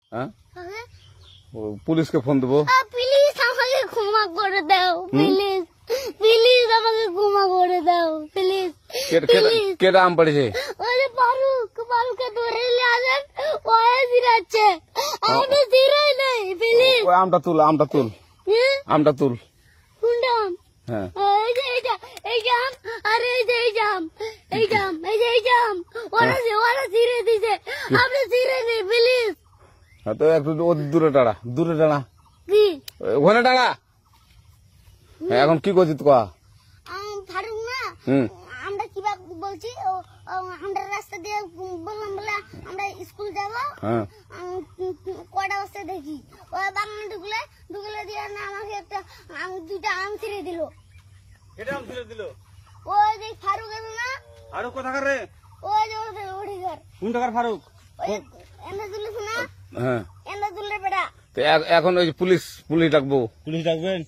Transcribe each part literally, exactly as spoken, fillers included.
হ্যাঁ পুলিশকে ফোন দেবো। প্লিজ আমাকে ক্ষমা করে দাও, প্লিজ প্লিজ আমাকে ক্ষমা করে দাও প্লিজ। কেটা আম পড়েছে? ওরে ফারুক, ফারুককে ধরে নিয়ে আসেন, ওয়ে জিরাচ্ছে, আমি জিরাই নাই, প্লিজ। ওই আমটা তুল, আমটা তুল, আমটা তুল। কোনটা আম? হ্যাঁ এই যে এইটা, এই যে আম, আর এই যে এই যে আম, এই যে আম, এই যে এই যে আম, ওরা ওরা জিরে দিছে, আপনি জিরে নেই প্লিজ। তো একটু দূরে টাড়া, দূরে টাড়া, কি ওখানে টাড়া। এখন কি করছিস কয়া? ফারুক না, আমরা কিভাবে বলছি, আমরা রাস্তা দিয়ে বললাম বলে আমরা স্কুল যাবো, কয়টা বস্তা দেখি ওই বাগানে ঢুকলে ঢুকলে দিয়ে না আমাকে একটা দুইটা আম ছিঁড়ে দিল। এটা আম ছিঁড়ে দিল? ওই যে ফারুক এলো না। ফারুক কোথাকার রে? ওই যে ওঠি ঘর। কোন টাকার ফারুক? এনে তুলিস না? হ্যাঁ এনে তুললে বেটা। তো এখন ওই পুলিশ, পুলিশ ডাকবো। পুলিশ ডাকবেন?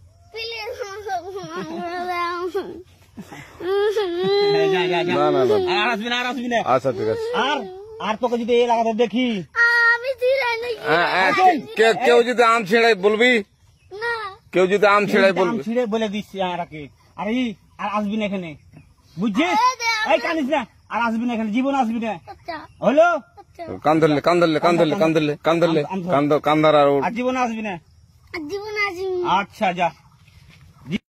না না না, আর আসবি না, আর আসবি না। আচ্ছা ঠিক আছে। আর আর তোকে যদি এই লাগাতে দেখি, আমি ছিঁড়াই নাকি? কেউ যদি আম ছিঁড়াই বলবি না, কেউ যদি আম ছিঁড়াই বলবি, ছিঁড়ে বলে দিচ্ছি আরাকে। আর এই আর আসবি না এখানে, বুঝছিস? এই কানিস না, আর আসবি না এখানে, জীবন আসবি না, হলো? কান ধরলে, কান ধরলে, কান ধরলে, কান ধরলে, কান ধরলে, কান কান্দার আর জীবন আসবি না, জীবন আসবি। আচ্ছা যা।